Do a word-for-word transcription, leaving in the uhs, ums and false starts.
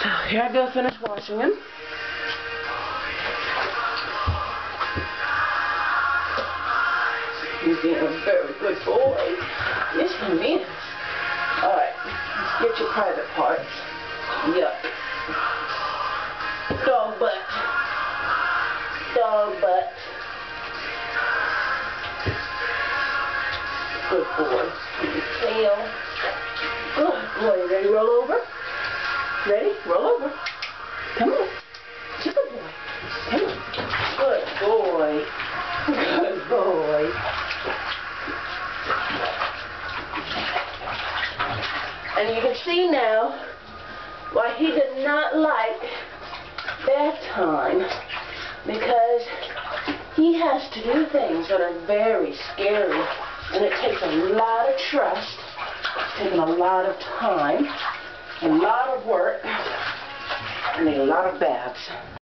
So here I go, finish washing him. He's being a very good boy. Yes, he is. Alright, let's get your private parts. Yup. Dog butt. Dog butt. Good boy. Your tail. Good boy. Ready, roll over? Ready? Roll over. Come on. It's a good boy. Come on. Good boy. Good boy. And you can see now why he did not like bath time, because he has to do things that are very scary, and it takes a lot of trust, taking a lot of time, a lot of work, and a lot of baths.